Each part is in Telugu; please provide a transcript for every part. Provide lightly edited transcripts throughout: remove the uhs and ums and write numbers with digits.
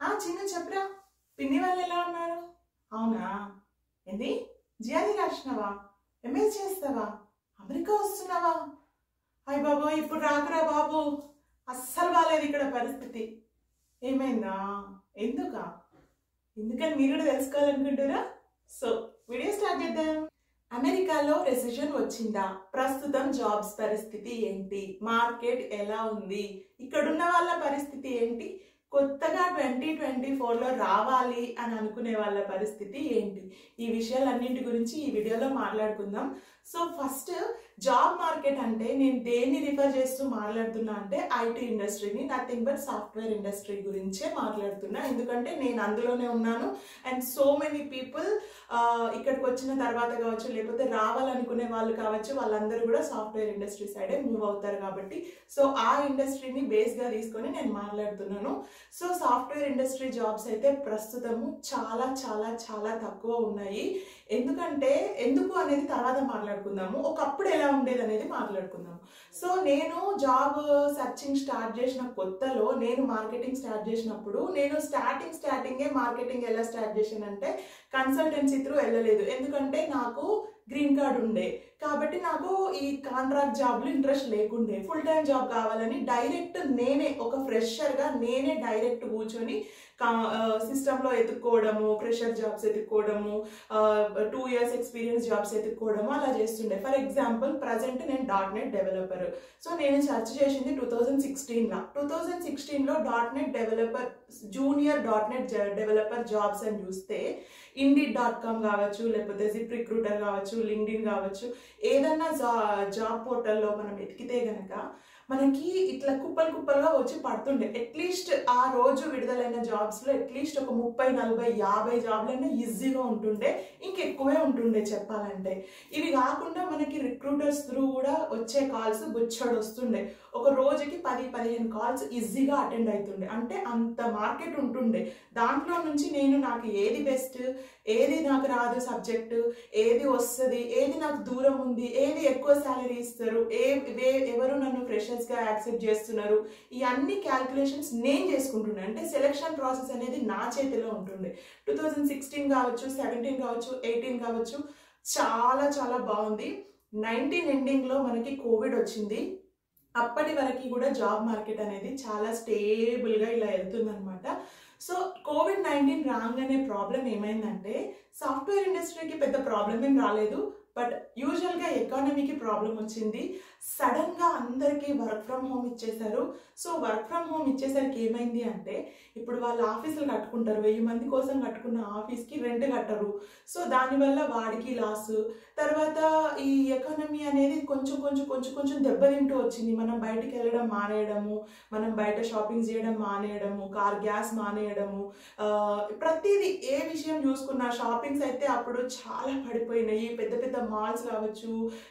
చిన్న చెప్పరా పిన్ని వాళ్ళు ఎలా ఉన్నారు? అవునా? ఏంది జిఆర్ఈ రాసినావా? ఎంఎస్ చేస్తావా? అమెరికా వస్తున్నావా? అయ్య బాబా ఇప్పుడు రాకురా బాబు, అస్సలు బాగాలేదు ఇక్కడ పరిస్థితి. ఏమైందా? ఎందుకని మీరు కూడా తెలుసుకోవాలనుకుంటారా? సో వీడియో స్టార్ట్ చేద్దాం. అమెరికాలో రెసెషన్ వచ్చిందా? ప్రస్తుతం జాబ్స్ పరిస్థితి ఏంటి? మార్కెట్ ఎలా ఉంది? ఇక్కడున్న వాళ్ళ పరిస్థితి ఏంటి? కొత్తగా 2024లో రావాలి అని అనుకునే వాళ్ళ పరిస్థితి ఏంటి? ఈ విషయాలన్నింటి గురించి ఈ వీడియోలో మాట్లాడుకుందాం. సో ఫస్ట్ జాబ్ మార్కెట్ అంటే నేను దేన్ని రిఫర్ చేస్తూ మాట్లాడుతున్నా అంటే ఐటీ ఇండస్ట్రీని, నథింగ్ బట్ సాఫ్ట్వేర్ ఇండస్ట్రీ గురించే మాట్లాడుతున్నా. ఎందుకంటే నేను అందులోనే ఉన్నాను అండ్ సో మెనీ పీపుల్ ఇక్కడికి వచ్చిన తర్వాత కావచ్చు, లేకపోతే రావాలనుకునే వాళ్ళు కావచ్చు, వాళ్ళందరూ కూడా సాఫ్ట్వేర్ ఇండస్ట్రీ సైడే మూవ్ అవుతారు కాబట్టి సో ఆ ఇండస్ట్రీని బేస్గా తీసుకొని నేను మాట్లాడుతున్నాను. సో సాఫ్ట్వేర్ ఇండస్ట్రీ జాబ్స్ అయితే ప్రస్తుతము చాలా చాలా చాలా తక్కువ ఉన్నాయి. ఎందుకు అనేది తర్వాత మాట్లాడుకుందాము. ఒకప్పుడు ఎలా ఉండేది అనేది మాట్లాడుకుందాము. సో నేను జాబ్ సర్చింగ్ స్టార్ట్ చేసిన కొత్తలో, నేను మార్కెటింగ్ స్టార్ట్ చేసినప్పుడు నేను స్టార్టింగే మార్కెటింగ్ ఎలా స్టార్ట్ చేశానంటే కన్సల్టెన్సీ త్రూ వెళ్ళలేదు. ఎందుకంటే నాకు గ్రీన్ కార్డ్ ఉండే కాబట్టి నాకు ఈ కాంట్రాక్ట్ జాబ్లు ఇంట్రెస్ట్ లేకుండే. ఫుల్ టైం జాబ్ కావాలని డైరెక్ట్ నేనే ఒక ఫ్రెషర్గా నేనే డైరెక్ట్ కూర్చొని సిస్టంలో ఎత్తుక్కోవడము, ఫ్రెషర్ జాబ్స్ ఎత్తుక్కోవడము, 2 years ఎక్స్పీరియన్స్ జాబ్స్ ఎత్తుక్కోవడము అలా చేస్తుండే. ఫర్ ఎగ్జాంపుల్ ప్రజెంట్ నేను .NET డెవలపర్. సో నేను సెర్చ్ చేసింది 2016లో. 2016లో .NET developer, junior .NET developer jobs అని చూస్తే Indeed.com కావచ్చు, లేకపోతే ZipRecruiter కావచ్చు, LinkedIn కావచ్చు, ఏదన్నా జాబ్ పోర్టల్లో మనం ఎతికితే గనక మనకి ఇట్లా కుప్పలుగా వచ్చి పడుతుండే. అట్లీస్ట్ ఆ రోజు విడుదలైన జాబ్స్లో అట్లీస్ట్ ఒక 30, 40, 50 జాబ్లైనా ఈజీగా ఉంటుండే, ఇంకెక్కువే ఉంటుండే చెప్పాలంటే. ఇవి కాకుండా మనకి రిక్రూటర్స్ త్రూ కూడా వచ్చే కాల్స్ బొచ్చడు వస్తుండే. ఒక రోజుకి 10-15 కాల్స్ ఈజీగా అటెండ్ అవుతుండే. అంటే అంత మార్కెట్ ఉంటుండే. దాంట్లో నుంచి నాకు ఏది బెస్ట్, ఏది నాకు రాదు సబ్జెక్టు, ఏది వస్తుంది, ఏది నాకు దూరం ఉంది, ఏది ఎక్కువ శాలరీ ఇస్తారు, ఎవరు నన్ను ఫ్రెషర్స్గా యాక్సెప్ట్ చేస్తున్నారు, ఈ అన్ని క్యాల్కులేషన్స్ నేను చేసుకుంటుండే. అంటే సెలెక్షన్ ప్రాసెస్ అనేది నా చేతిలో ఉంటుండే. 2016 కావచ్చు, 17 కావచ్చు, 18 కావచ్చు, చాలా చాలా బాగుంది. 19 ఎండింగ్లో మనకి కోవిడ్ వచ్చింది. అప్పటి వరకు కూడా జాబ్ మార్కెట్ అనేది చాలా స్టేబుల్గా ఇలా వెళ్తుందనమాట. సో COVID-19 రాగానే ప్రాబ్లం ఏమైందంటే సాఫ్ట్వేర్ ఇండస్ట్రీకి పెద్ద ప్రాబ్లం ఏం రాలేదు, బట్ యూజువల్గా ఎకానమీకి ప్రాబ్లం వచ్చింది. సడన్గా అందరికీ వర్క్ ఫ్రమ్ హోమ్ ఇచ్చేశారు. సో వర్క్ ఫ్రమ్ హోమ్ ఇచ్చేసరికి ఏమైంది అంటే ఇప్పుడు వాళ్ళు ఆఫీసులు కట్టుకుంటారు, 1000 మంది కోసం కట్టుకున్న ఆఫీస్కి రెంట్ కట్టరు. సో దానివల్ల వాడికి లాస్. తర్వాత ఈ ఎకానమీ అనేది కొంచెం దెబ్బతింటూ వచ్చింది. మనం బయటికి వెళ్ళడం మానేయడము, మనం బయట షాపింగ్ చేయడం మానేయడము, కార్ గ్యాస్ మానేయడము, ప్రతిదీ ఏ విషయం చూసుకున్నా షాపింగ్స్ అయితే అప్పుడు చాలా పడిపోయినాయి. పెద్ద మాల్స్ కావచ్చు,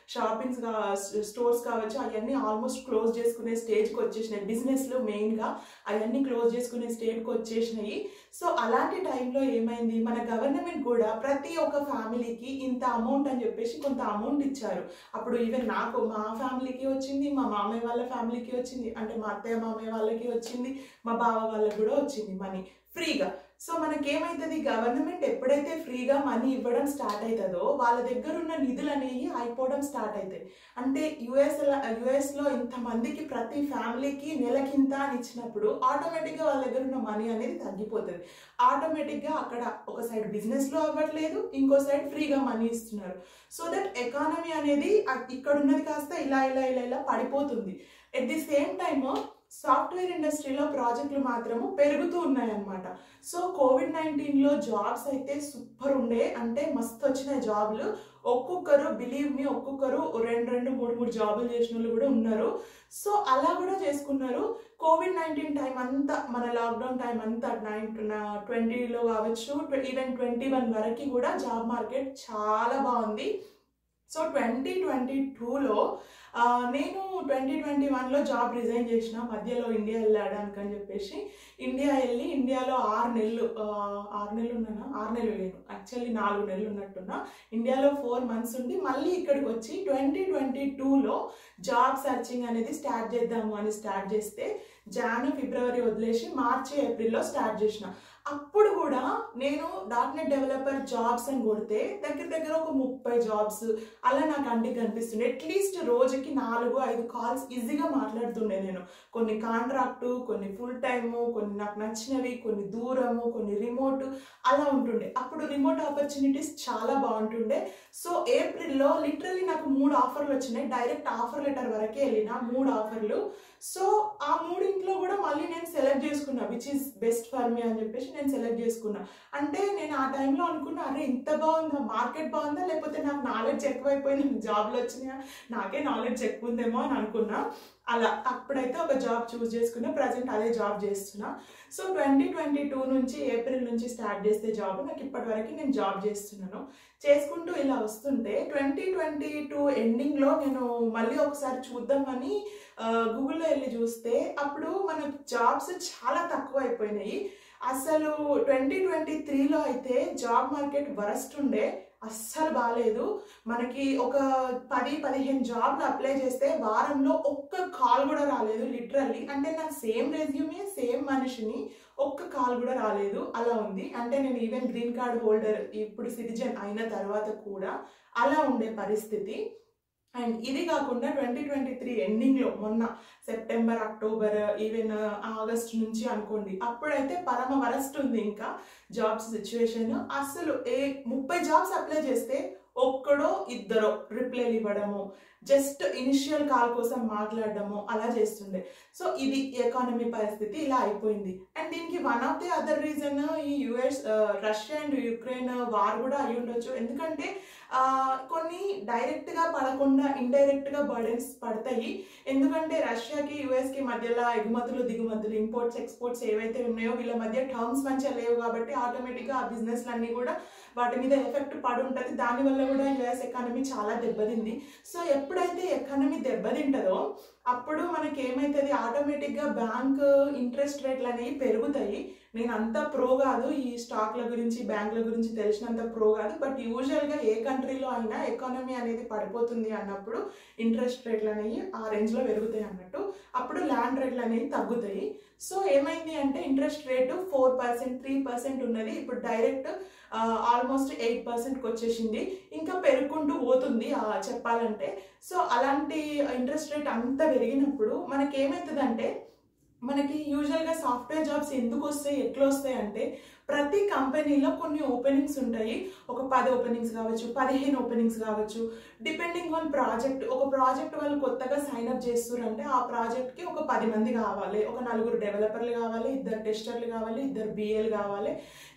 స్టోర్స్ కావచ్చు, అవన్నీ ఆల్మోస్ట్ క్లోజ్ చేసుకునే స్టేజ్కి వచ్చేసినాయి. బిజినెస్లో మెయిన్గా అవన్నీ క్లోజ్ చేసుకునే స్టేజ్కి వచ్చేసినాయి. సో అలాంటి టైంలో ఏమైంది, మన గవర్నమెంట్ కూడా ప్రతి ఒక్క ఫ్యామిలీకి ఇంత అమౌంట్ అని చెప్పేసి కొంత అమౌంట్ ఇచ్చారు. అప్పుడు ఈవెన్ నాకు, మా ఫ్యామిలీకి వచ్చింది, మా మామయ్య వాళ్ళ ఫ్యామిలీకి వచ్చింది, అంటే మా అత్తయ్య మామయ్య వాళ్ళకి వచ్చింది, మా బావ వాళ్ళకి కూడా వచ్చింది మనీ ఫ్రీగా. సో మనకేమవుతుంది, గవర్నమెంట్ ఎప్పుడైతే ఫ్రీగా మనీ ఇవ్వడం స్టార్ట్ అవుతుందో వాళ్ళ దగ్గర ఉన్న నిధులు అనేవి అయిపోవడం స్టార్ట్ అవుతాయి. అంటే యుఎస్లో ఇంతమందికి ప్రతి ఫ్యామిలీకి నెలకింత అని ఇచ్చినప్పుడు ఆటోమేటిక్గా వాళ్ళ దగ్గర ఉన్న మనీ అనేది తగ్గిపోతుంది. ఆటోమేటిక్గా అక్కడ ఒక సైడ్ బిజినెస్లో అవ్వట్లేదు, ఇంకో సైడ్ ఫ్రీగా మనీ ఇస్తున్నారు. సో దట్ ఎకానమీ అనేది ఇక్కడ ఉన్నది కాస్త ఇలా పడిపోతుంది. At the same time software ఇండస్ట్రీలో ప్రాజెక్టులు మాత్రము పెరుగుతూ ఉన్నాయన్నమాట. సో COVID-19లో జాబ్స్ అయితే సూపర్ ఉండే, అంటే మస్తు వచ్చిన జాబ్లు. ఒక్కొక్కరు బిలీవ్ మీ, ఒక్కొక్కరు 2, 3 జాబులు చేసిన వాళ్ళు కూడా ఉన్నారు. సో అలా కూడా చేసుకున్నారు. COVID-19 టైం అంతా, మన లాక్డౌన్ టైం అంతా 2020లో కావచ్చు, ఈవెన్ 21 వరకు కూడా జాబ్ మార్కెట్ చాలా బాగుంది. సో 2022లో నేను 2021లో జాబ్ రిజైన్ చేసిన, మధ్యలో ఇండియా వెళ్ళడానికి అని చెప్పేసి ఇండియాలో 6 నెలలు ఉన్నానా, 6 నెలలు లేను, యాక్చువల్లీ 4 నెలలు ఉన్నట్టున్నా. ఇండియాలో 4 months ఉండి మళ్ళీ ఇక్కడికి వచ్చి 2022లో జాబ్ సర్చింగ్ అనేది స్టార్ట్ చేద్దాము అని స్టార్ట్ చేస్తే జాన్ ఫిబ్రవరి వదిలేసి మార్చి ఏప్రిల్లో స్టార్ట్ చేసిన. అప్పుడు కూడా నేను .NET డెవలపర్ జాబ్స్ అని కొడితే దగ్గర ఒక 30 జాబ్స్ అలా నాకు అంటికి కనిపిస్తుండే. అట్లీస్ట్ రోజుకి 4-5 కాల్స్ ఈజీగా మాట్లాడుతుండే నేను. కొన్ని కాంట్రాక్టు, కొన్ని ఫుల్ టైము, కొన్ని నాకు నచ్చినవి, కొన్ని దూరము, కొన్ని రిమోట్ అలా ఉంటుండే. అప్పుడు రిమోట్ ఆపర్చునిటీస్ చాలా బాగుంటుండే. సో ఏప్రిల్లో లిటరలీ నాకు 3 ఆఫర్లు వచ్చినాయి. డైరెక్ట్ ఆఫర్ లెటర్ వరకే వెళ్ళిన 3 ఆఫర్లు. సో ఆ 3 కూడా మళ్ళీ నేను సెలెక్ట్ చేసుకున్నా which is best for me అని చెప్పేసి నేను సెలెక్ట్ చేసుకున్నా. అంటే నేను ఆ టైంలో అనుకున్నా, అరే ఇంత బాగుందా, మార్కెట్ బాగుందా, లేకపోతే నాకు నాలెడ్జ్ ఎక్కువైపోయింది, జాబ్లు వచ్చినాయా, నాకే నాలెడ్జ్ ఎక్కువ ఉందేమో అని అనుకున్నా. అలా అప్పుడైతే ఒక జాబ్ చూస్ చేసుకున్నా. ప్రజెంట్ అదే జాబ్ చేస్తున్నా. సో 2022 నుంచి ఏప్రిల్ నుంచి స్టార్ట్ చేస్తే జాబ్ నాకు ఇప్పటి వరకు నేను జాబ్ చేస్తున్నాను. చేసుకుంటూ ఇలా వస్తుంటే 2022 ఎండింగ్లో నేను మళ్ళీ ఒకసారి చూద్దామని గూగుల్లో వెళ్ళి చూస్తే అప్పుడు మన జాబ్స్ చాలా తక్కువ అయిపోయినాయి. అసలు 2023లో అయితే జాబ్ మార్కెట్ వరస్ట్ ఉండే, అస్సలు బాగాలేదు. మనకి ఒక 10-15 జాబ్లు అప్లై చేస్తే వారంలో ఒక్క కాల్ కూడా రాలేదు లిటరల్లీ. అంటే నా సేమ్ రెజ్యూమే, సేమ్ మనిషిని, ఒక్క కాల్ కూడా రాలేదు. అలా ఉంది. అంటే నేను ఈవెన్ గ్రీన్ కార్డ్ హోల్డర్, ఇప్పుడు సిటిజన్ అయిన తర్వాత కూడా అలా ఉండే పరిస్థితి. అండ్ ఇది కాకుండా 2023 ఎండింగ్లో మొన్న సెప్టెంబర్, అక్టోబర్, ఈవెన్ ఆగస్ట్ నుంచి అనుకోండి, అప్పుడైతే పరమ వరస్ట్ ఉంది ఇంకా జాబ్స్ సిచ్యువేషన్. అసలు 30 జాబ్స్ అప్లై చేస్తే ఒక్కడో ఇద్దరో రిప్లైలు ఇవ్వడము, జస్ట్ ఇనిషియల్ కాల్ కోసం మాట్లాడడము అలా చేస్తుండే. సో ఇది ఎకానమీ పరిస్థితి ఇలా అయిపోయింది. అండ్ దీనికి one of the other reason ఈ రష్యా అండ్ యుక్రెయిన్ వార్ కూడా అయి ఉండొచ్చు. ఎందుకంటే కొన్ని డైరెక్ట్గా పడకుండా ఇండైరెక్ట్గా బర్డెన్స్ పడతాయి. ఎందుకంటే రష్యాకి యుఎస్కి మధ్యలో ఎగుమతులు దిగుమతులు, ఇంపోర్ట్స్ ఎక్స్పోర్ట్స్ ఏవైతే ఉన్నాయో వీళ్ళ మధ్య టర్మ్స్ మంచిగా లేవు కాబట్టి ఆటోమేటిక్గా ఆ బిజినెస్లన్నీ కూడా వాటి మీద ఎఫెక్ట్ పడి ఉంటుంది. దానివల్ల కూడా యుఎస్ ఎకానమీ చాలా దెబ్బతింది. సో ఎప్పుడైతే ఎకానమీ దెబ్బతింటుందో అప్పుడు మనకి ఏమవుతుంది, ఆటోమేటిక్గా బ్యాంక్ ఇంట్రెస్ట్ రేట్లు అనేవి పెరుగుతాయి. నేను అంత ప్రో కాదు ఈ స్టాక్ల గురించి, బ్యాంకుల గురించి తెలిసినంత ప్రో కాదు. బట్ యూజువల్గా ఏ కంట్రీలో అయినా ఎకానమీ అనేది పడిపోతుంది అన్నప్పుడు ఇంట్రెస్ట్ రేట్లు అనేవి ఆ రేంజ్లో పెరుగుతాయి అన్నట్టు. అప్పుడు ల్యాండ్ రేట్లు అనేవి తగ్గుతాయి. సో ఏమైంది అంటే ఇంట్రెస్ట్ రేటు 4%, 3% ఉన్నది, ఇప్పుడు డైరెక్ట్ ఆల్మోస్ట్ 8%కి వచ్చేసింది. ఇంకా పెరుగుకుంటూ పోతుంది చెప్పాలంటే. సో అలాంటి ఇంట్రెస్ట్ రేట్ అంత పెరిగినప్పుడు మనకి ఏమవుతుందంటే, మనకి యూజువల్గా సాఫ్ట్వేర్ జాబ్స్ ఎందుకు వస్తాయి, ఎట్లా వస్తాయి అంటే ప్రతి కంపెనీలో కొన్ని ఓపెనింగ్స్ ఉంటాయి. ఒక 10 ఓపెనింగ్స్ కావచ్చు, 15 ఓపెనింగ్స్ కావచ్చు, డిపెండింగ్ ఆన్ ప్రాజెక్ట్. ఒక ప్రాజెక్ట్ వాళ్ళు కొత్తగా సైన్అప్ చేస్తారంటే ఆ ప్రాజెక్ట్కి ఒక 10 మంది కావాలి, ఒక 4 డెవలపర్లు కావాలి, 2 టెస్టర్లు కావాలి, 2 BAలు కావాలి,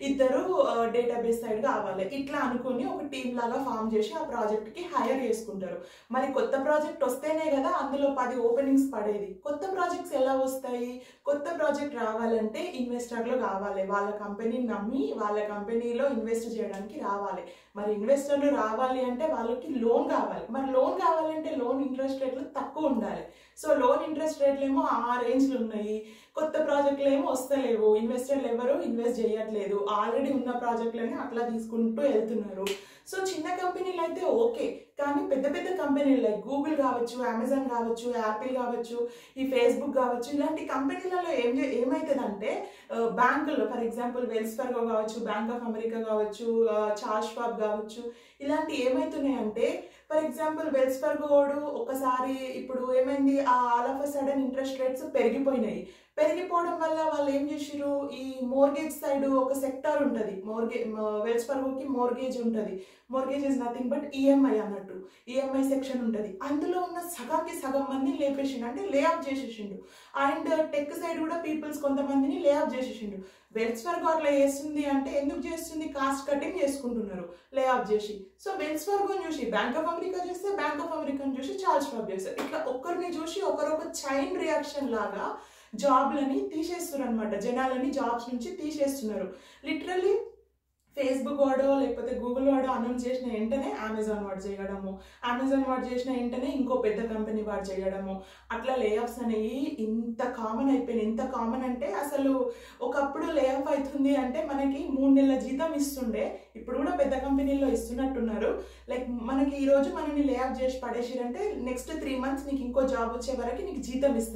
2 డేటాబేస్ సైడ్ కావాలి. ఇట్లా అనుకుని ఒక టీమ్ లాగా ఫామ్ చేసి ఆ ప్రాజెక్ట్కి హైర్ చేసుకుంటారు. మరి కొత్త ప్రాజెక్ట్ వస్తేనే కదా అందులో 10 ఓపెనింగ్స్ పడేది. కొత్త ప్రాజెక్ట్స్ ఎలా వస్తాయి? కొత్త ప్రాజెక్ట్ రావాలంటే ఇన్వెస్టర్లు కావాలి, వాళ్ళ కంపెనీ నమ్మి వాళ్ళ కంపెనీలో ఇన్వెస్ట్ చేయడానికి రావాలి. మరి ఇన్వెస్టర్లు రావాలి అంటే వాళ్ళకి లోన్ కావాలి. మరి లోన్ కావాలంటే లోన్ ఇంట్రెస్ట్ రేట్లు తక్కువ ఉండాలి. సో లోన్ ఇంట్రెస్ట్ రేట్లు ఏమో ఆ రేంజ్లు ఉన్నాయి, కొత్త ప్రాజెక్టులు ఏమో వస్తలేవు, ఇన్వెస్టర్లు ఎవరు ఇన్వెస్ట్ చేయట్లేదు, ఆల్రెడీ ఉన్న ప్రాజెక్టులని అట్లా తీసుకుంటూ వెళ్తున్నారు. సో చిన్న కంపెనీలు అయితే ఓకే, కానీ పెద్ద పెద్ద కంపెనీలు లైక్ గూగుల్ కావచ్చు, అమెజాన్ కావచ్చు, యాపిల్ కావచ్చు, ఈ ఫేస్బుక్ కావచ్చు, ఇలాంటి కంపెనీలలో ఏమవుతుందంటే బ్యాంకుల్లో ఫర్ ఎగ్జాంపుల్ వెల్స్ ఫార్గో కావచ్చు, బ్యాంక్ ఆఫ్ అమెరికా కావచ్చు, చార్ల్స్ షవాబ్ కావచ్చు, ఇలాంటి ఏమవుతున్నాయంటే ఫర్ ఎగ్జాంపుల్ వెల్స్ ఫార్గోడు ఒకసారి ఇప్పుడు ఏమైంది, all of a sudden interest rates పెరిగిపోయినాయి. పెరిగిపోవడం వల్ల వాళ్ళు ఏం చేసిరు, ఈ మోర్గేజ్ సైడ్ ఒక సెక్టార్ ఉంటుంది, వెల్స్ ఫార్గోకి మోర్గేజ్ ఉంటుంది. Mortgage is nothing but EMI అన్నట్టు, ఈఎంఐ సెక్షన్ ఉంటుంది. అందులో ఉన్న సగానికి సగం మందిని లేపేసిండు, అంటే లే ఆఫ్ చేసేసిండు. అండ్ టెక్ సైడ్ కూడా పీపుల్స్ కొంతమందిని లే ఆఫ్ చేసేసిండు. వెల్స్ ఫార్గో అట్లా చేస్తుంది అంటే ఎందుకు చేస్తుంది, కాస్ట్ కటింగ్ చేసుకుంటున్నారు లే ఆఫ్ చేసి. సో వెల్స్ ఫార్గోని చూసి బ్యాంక్ ఆఫ్ అమెరికా చేస్తే, బ్యాంక్ ఆఫ్ అమెరికాని చూసి చార్ల్స్ షవాబ్ చేస్తారు. ఇట్లా ఒక్కరిని చూసి ఒకరు ఒక చైన్ రియాక్షన్ లాగా జాబ్లని తీసేస్తున్నారు అనమాట. జనాలని జాబ్స్ నుంచి తీసేస్తున్నారు. లిటరల్లీ ఫేస్బుక్ వాడో లేకపోతే గూగుల్ వాడో అనౌన్స్ చేసిన వెంటనే అమెజాన్ వాడు చేయడము, అమెజాన్ వాడు చేసిన వెంటనే ఇంకో పెద్ద కంపెనీ వాడు చేయడము, అట్లా లే ఆఫ్స్ అనేవి ఇంత కామన్ అయిపోయినాయి. ఎంత కామన్ అంటే అసలు ఒకప్పుడు లే ఆఫ్ అవుతుంది అంటే మనకి 3 నెలల జీతం ఇస్తుండే, ఇప్పుడు కూడా పెద్ద కంపెనీల్లో ఇస్తున్నట్టున్నారు. లైక్ మనకి ఈరోజు మనని లే ఆఫ్ చేసి పడేసిరంటే నెక్స్ట్ 3 మంత్స్ నీకు ఇంకో జాబ్ వచ్చే వరకు నీకు జీతం ఇస్తారు.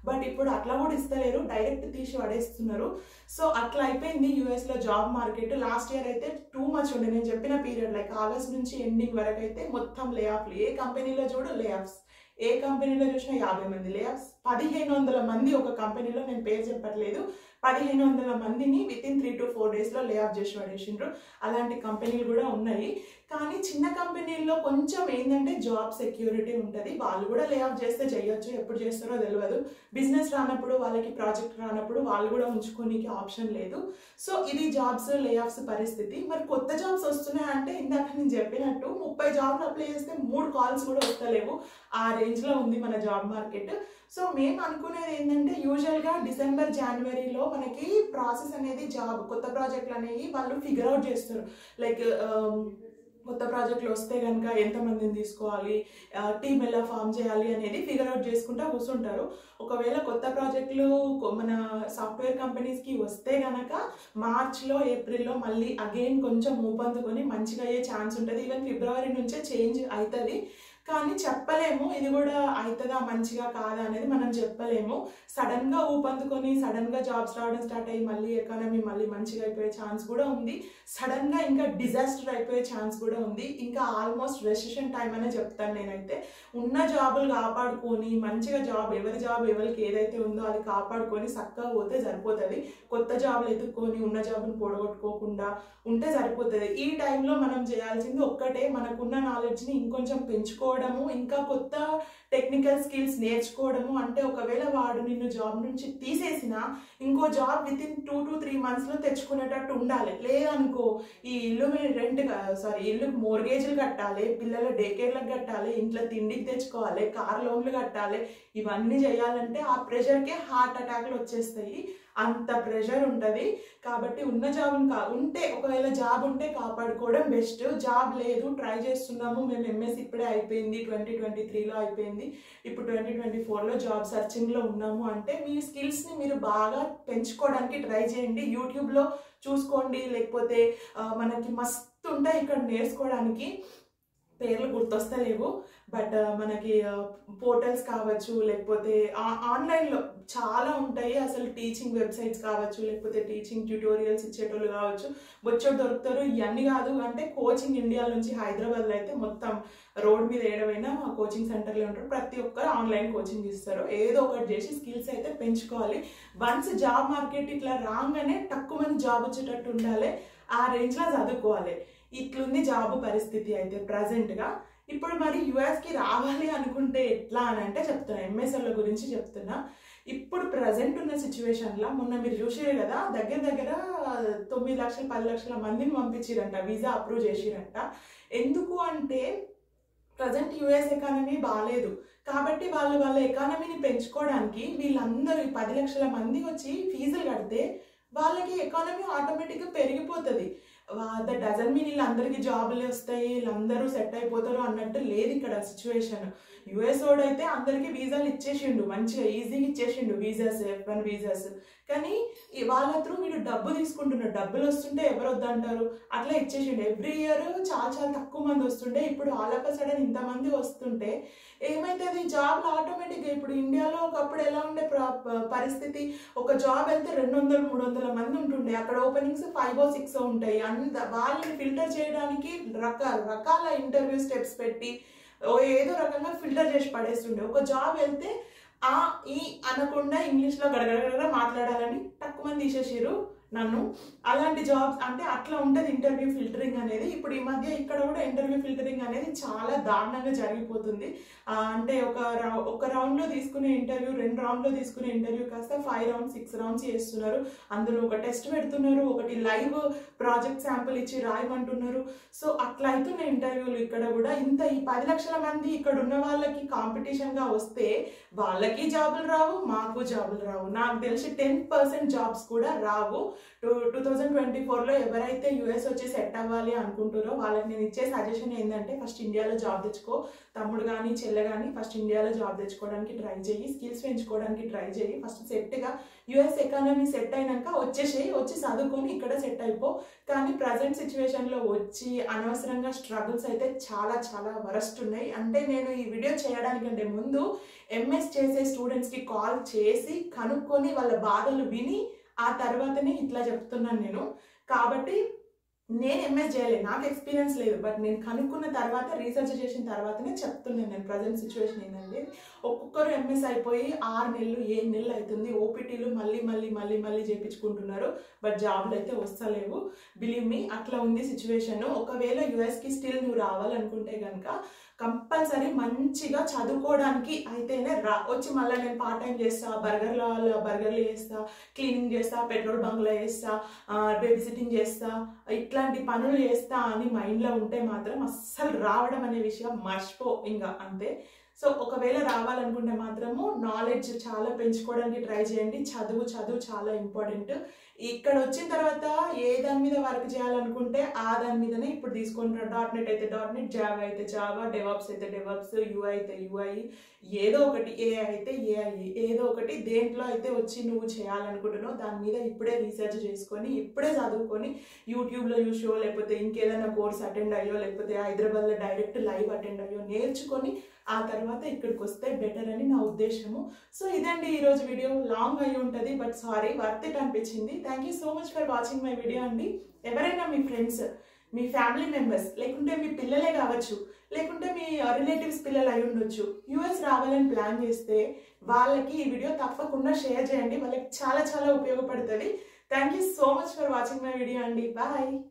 బట్ ఇప్పుడు అట్లా కూడా ఇస్తలేరు, డైరెక్ట్ తీసి పడేస్తున్నారు. సో అట్లా అయిపోయింది యుఎస్లో జాబ్ మార్కెట్. లాస్ట్ ఇయర్ అయితే టూ మచ్ ఉండే, నేను చెప్పిన పీరియడ్ లైక్ ఆగస్ట్ నుంచి ఎండింగ్ వరకు అయితే మొత్తం లే ఆఫ్లు. ఏ కంపెనీలో చూడు లే ఆఫ్స్, ఏ కంపెనీలో చూసినా 50 మంది లే ఆఫ్స్. 1500 మంది ఒక కంపెనీలో, నేను పేరు చెప్పట్లేదు, 1500 మందిని వితిన్ 3 to 4 daysలో లే ఆఫ్ చేసి పడేసిండ్రు. అలాంటి కంపెనీలు కూడా ఉన్నాయి. కానీ చిన్న కంపెనీల్లో కొంచెం ఏంటంటే జాబ్ సెక్యూరిటీ ఉంటుంది. వాళ్ళు కూడా లే ఆఫ్ చేస్తే చేయొచ్చు, ఎప్పుడు చేస్తారో తెలియదు. బిజినెస్ రానప్పుడు, వాళ్ళకి ప్రాజెక్ట్ రానప్పుడు వాళ్ళు కూడా ఉంచుకోనికి ఆప్షన్ లేదు. సో ఇది జాబ్స్ లే ఆఫ్స్ పరిస్థితి. మరి కొత్త జాబ్స్ వస్తున్నాయంటే ఇందాక నేను చెప్పినట్టు 30 జాబ్లు అప్లై చేస్తే 3 కాల్స్ కూడా వస్తలేవు. ఆ రేంజ్లో ఉంది మన జాబ్ మార్కెట్. సో మేము అనుకునేది ఏంటంటే యూజువల్గా డిసెంబర్ జనవరిలో మనకి ప్రాసెస్ అనేది జాబ్ కొత్త ప్రాజెక్టులు అనేవి వాళ్ళు ఫిగర్ అవుట్ చేస్తారు. లైక్ కొత్త ప్రాజెక్టులు వస్తే కనుక ఎంతమందిని తీసుకోవాలి, టీం ఎలా ఫామ్ చేయాలి అనేది ఫిగర్ అవుట్ చేసుకుంటూ కూర్చుంటారు. ఒకవేళ కొత్త ప్రాజెక్టులు మన సాఫ్ట్వేర్ కంపెనీస్కి వస్తే కనుక మార్చ్లో ఏప్రిల్లో మళ్ళీ అగైన్ కొంచెం ఊపందుకొని మంచిగా అయ్యే ఛాన్స్ ఉంటుంది. ఈవెన్ ఫిబ్రవరి నుంచే చేంజ్ అవుతుంది. కానీ చెప్పలేము ఇది కూడా అవుతుందా మంచిగా కాదా అనేది మనం చెప్పలేము. సడన్గా ఊపందుకొని సడన్గా జాబ్స్ రావడం స్టార్ట్ అయ్యి మళ్ళీ ఎకానమీ మళ్ళీ మంచిగా అయిపోయే ఛాన్స్ కూడా ఉంది. సడన్గా ఇంకా డిజాస్టర్ అయిపోయే ఛాన్స్ కూడా ఉంది. ఇంకా ఆల్మోస్ట్ రెసిషన్ టైం అనే చెప్తాను నేనైతే. ఉన్న జాబులు కాపాడుకొని మంచిగా జాబ్ ఎవరికి ఏదైతే ఉందో అది కాపాడుకొని చక్కగా పోతే సరిపోతుంది. కొత్త జాబులు ఎత్తుక్కొని ఉన్న జాబును పొడగొట్టుకోకుండా ఉంటే సరిపోతుంది. ఈ టైంలో మనం చేయాల్సింది ఒక్కటే, మనకున్న నాలెడ్జ్ని ఇంకొంచెం పెంచుకోవడము, ఇంకా కొత్త టెక్నికల్ స్కిల్స్ నేర్చుకోవడము. అంటే ఒకవేళ వాడు నిన్ను జాబ్ నుంచి తీసేసినా ఇంకో జాబ్ వితిన్ 2 to 3 monthsలో తెచ్చుకునేటట్టు ఉండాలి. లేదనుకో ఈ ఇల్లు ఇల్లు మోర్గేజ్లు కట్టాలి, పిల్లల డే కేర్లకు కట్టాలి, ఇంట్లో తిండికి తెచ్చుకోవాలి, కార్ లోన్లు కట్టాలి. ఇవన్నీ చేయాలంటే ఆ ప్రెషర్కే హార్ట్ అటాక్లు వచ్చేస్తాయి. అంత ప్రెషర్ ఉంటుంది. కాబట్టి ఉన్న జాబ్ని ఉంటే ఒకవేళ జాబ్ ఉంటే కాపాడుకోవడం బెస్ట్. జాబ్ లేదు, ట్రై చేస్తున్నాము, మేము ఎంఎస్ ఇప్పుడే అయిపోయింది, 2023లో అయిపోయింది, ఇప్పుడు 2024లో జాబ్ సర్చింగ్లో ఉన్నాము అంటే మీ స్కిల్స్ని మీరు బాగా పెంచుకోవడానికి ట్రై చేయండి. యూట్యూబ్లో చూసుకోండి, లేకపోతే మనకి మస్తు ఉంటాయి ఇక్కడ నేర్చుకోవడానికి. పేర్లు గుర్తొస్తలేవు, బట్ మనకి పోర్టల్స్ కావచ్చు, లేకపోతే ఆన్లైన్లో చాలా ఉంటాయి. అసలు టీచింగ్ వెబ్సైట్స్ కావచ్చు, లేకపోతే టీచింగ్ ట్యూటోరియల్స్ ఇచ్చేటోళ్ళు కావచ్చు, బొచ్చోడు దొరుకుతారు. ఇవన్నీ కాదు అంటే కోచింగ్ ఇండియా నుంచి హైదరాబాద్లో అయితే మొత్తం రోడ్ మీద ఏడవైనా కోచింగ్ సెంటర్లో ఉంటారు. ప్రతి ఒక్కరు ఆన్లైన్ కోచింగ్ ఇస్తారు. ఏదో ఒకటి చేసి స్కిల్స్ అయితే పెంచుకోవాలి. వన్స్ జాబ్ మార్కెట్ ఇట్లా రాగానే తక్కువ మంది జాబ్ వచ్చేటట్టు ఉండాలి, ఆ రేంజ్లో చదువుకోవాలి. ఇట్లుంది జాబ్ పరిస్థితి అయితే ప్రజెంట్గా. ఇప్పుడు మరి యుఎస్కి రావాలి అనుకుంటే ఎట్లా అని అంటే చెప్తున్నా, ఎంఎస్ఎల్ గురించి చెప్తున్నా. ఇప్పుడు ప్రజెంట్ ఉన్న సిచ్యువేషన్లో మొన్న మీరు చూసారు కదా, దగ్గర 9 లక్షలు 10 లక్షల మందిని పంపించారంట, వీసా అప్రూవ్ చేసిరంట. ఎందుకు అంటే ప్రజెంట్ యుఎస్ ఎకానమీ బాగాలేదు కాబట్టి వాళ్ళ ఎకానమీని పెంచుకోవడానికి వీళ్ళందరూ 10 లక్షల మంది వచ్చి ఫీజులు కడితే వాళ్ళకి ఎకానమీ ఆటోమేటిక్గా పెరిగిపోతుంది. దట్ డజంట్ మీన్ వీళ్ళందరికీ జాబులు వస్తాయి, వీళ్ళందరూ సెట్ అయిపోతారు అన్నట్టు లేదు ఇక్కడ సిచ్యువేషన్. యుఎస్ వాడైతే అందరికీ వీసాలు ఇచ్చేసిండు, మంచిగా ఈజీగా ఇచ్చేసిండు వీసాస్, F1 వీసాస్. కానీ వాళ్ళ త్రూ వీడు డబ్బు తీసుకుంటున్నాడు, డబ్బులు వస్తుంటే ఎవరు వద్దంటారు, అట్లా ఇచ్చేసిండు. ఎవ్రీ ఇయర్ చాలా తక్కువ మంది వస్తుండే, ఇప్పుడు ఆల్ ఆఫ్ ఎ సడన్ ఇంతమంది వస్తుంటే ఏమైతుంది, జాబ్లు ఆటోమేటిక్గా. ఇప్పుడు ఇండియాలో ఒకప్పుడు ఎలా ఉండే పరిస్థితి, ఒక జాబ్ వెళ్తే 200-300 మంది ఉంటుండే, అక్కడ ఓపెనింగ్స్ 5 or 6 ఉంటాయి. వాళ్ళని ఫిల్టర్ చేయడానికి రకరకాల ఇంటర్వ్యూ స్టెప్స్ పెట్టి ఏదో రకంగా ఫిల్టర్ చేసి పడేస్తుండే. ఒక జాబ్ వెళ్తే ఈ అనకుండా ఇంగ్లీష్లో గడగడగడ మాట్లాడాలని తక్కువ మంది తీసేసారు నన్ను. అలాంటి జాబ్స్ అంటే అట్లా ఉంటుంది ఇంటర్వ్యూ ఫిల్టరింగ్ అనేది. ఇప్పుడు ఈ మధ్య ఇక్కడ కూడా ఇంటర్వ్యూ ఫిల్టరింగ్ అనేది చాలా దారుణంగా జరిగిపోతుంది. అంటే ఒక రౌండ్లో తీసుకునే ఇంటర్వ్యూ 2 రౌండ్లో తీసుకునే ఇంటర్వ్యూ కాస్త 5 rounds 6 rounds చేస్తున్నారు. అందులో ఒక టెస్ట్ పెడుతున్నారు, ఒకటి లైవ్ ప్రాజెక్ట్ శాంపుల్ ఇచ్చి రాయమంటున్నారు. సో అట్లా అవుతున్న ఇంటర్వ్యూలు ఇక్కడ కూడా. ఈ 10 లక్షల మంది ఇక్కడ ఉన్న వాళ్ళకి కాంపిటీషన్గా వస్తే వాళ్ళకి జాబులు రావు, మాకు జాబులు రావు. నాకు తెలిసి 10% జాబ్స్ కూడా రావు. 2024లో ఎవరైతే యుఎస్ వచ్చి సెట్ అవ్వాలి అనుకుంటారో వాళ్ళకి నేను ఇచ్చే సజెషన్ ఏంటంటే ఫస్ట్ ఇండియాలో జాబ్ తెచ్చుకో. తమ్ముడు కానీ చెల్లె కానీ ఫస్ట్ ఇండియాలో జాబ్ తెచ్చుకోవడానికి ట్రై చేయి, స్కిల్స్ పెంచుకోవడానికి ట్రై చేయి. ఫస్ట్ సెట్గా యుఎస్ ఎకానమీ సెట్ అయినాక వచ్చి చదువుకొని ఇక్కడ సెట్ అయిపో. కానీ ప్రజెంట్ సిచ్యువేషన్లో వచ్చి అనవసరంగా స్ట్రగుల్స్ అయితే చాలా చాలా వరస్ట్ ఉన్నాయి. అంటే నేను ఈ వీడియో చేయడానికంటే ముందు ఎంఎస్ చేసే స్టూడెంట్స్కి కాల్ చేసి కనుక్కొని వాళ్ళ బాధలు విని ఆ తర్వాతనే ఇట్లా చెప్తున్నాను నేను. కాబట్టి నేను ఎంఎస్ చేయలేదు, నాకు ఎక్స్పీరియన్స్ లేదు, బట్ నేను కనుక్కున్న తర్వాత రీసెర్చ్ చేసిన తర్వాతనే చెప్తున్నాను నేను ప్రజెంట్ సిచ్యువేషన్ ఏంటంటే. ఒక్కొక్కరు ఎంఎస్ అయిపోయి 6 నెలలు 7 నెలలు అవుతుంది, ఓపీటీలు మళ్ళీ చేయించుకుంటున్నారు, బట్ జాబ్లు అయితే వస్తలేవు. బిలీవ్ మీ, అట్లా ఉంది సిచ్యువేషన్. ఒకవేళ యుఎస్కి స్టిల్ నువ్వు రావాలనుకుంటే కనుక కంపల్సరీ మంచిగా చదువుకోవడానికి అయితేనే వచ్చి మళ్ళీ నేను పార్ట్ టైం చేస్తా, బర్గర్లు చేస్తా, క్లీనింగ్ చేస్తా, పెట్రోల్ బంక్లో చేస్తా, బేబీ సిట్టింగ్ చేస్తా, ఇట్లాంటి పనులు చేస్తా అని మైండ్లో ఉంటే మాత్రం అస్సలు రావడం అనే విషయం మర్చిపో, ఇంకా అంతే. సో ఒకవేళ రావాలనుకుంటే మాత్రము నాలెడ్జ్ చాలా పెంచుకోవడానికి ట్రై చేయండి. చదువు చాలా ఇంపార్టెంట్. ఇక్కడ వచ్చిన తర్వాత ఏ దాని మీద వర్క్ చేయాలనుకుంటే ఆ దాని మీదనే ఇప్పుడు తీసుకుంటారు. .NET అయితే .NET, జావా అయితే జావా, డెవాప్స్ అయితే డెవాప్స్, యూఐ అయితే యూఐ, ఏదో ఒకటి, ఏఐ అయితే ఏఐ, ఏదో ఒకటి దేంట్లో అయితే వచ్చి నువ్వు చేయాలనుకుంటున్నావు దాని మీద ఇప్పుడే రీసెర్చ్ చేసుకొని ఇప్పుడే చదువుకొని యూట్యూబ్లో చూసో లేకపోతే ఇంకేదైనా కోర్స్ అటెండ్ అయ్యో లేకపోతే హైదరాబాద్లో డైరెక్ట్ లైవ్ అటెండ్ అయ్యో నేర్చుకొని ఆ తర్వాత ఇక్కడికి వస్తే బెటర్ అని నా ఉద్దేశము. సో ఇదండి ఈరోజు వీడియో. లాంగ్ అయి ఉంటుంది, బట్ సారీ, వర్త్ ఇట్ అనిపించింది. Thank you so much for watching my video అండి. ఎవరైనా మీ ఫ్రెండ్స్, మీ ఫ్యామిలీ మెంబర్స్, లేకుంటే మీ పిల్లలే కావచ్చు, లేకుంటే మీ రిలేటివ్స్ పిల్లలు అయి ఉండొచ్చు, యుఎస్ రావాలని ప్లాన్ చేస్తే వాళ్ళకి ఈ వీడియో తప్పకుండా షేర్ చేయండి. వాళ్ళకి చాలా ఉపయోగపడుతుంది. Thank you so much for watching my video అండి. బాయ్.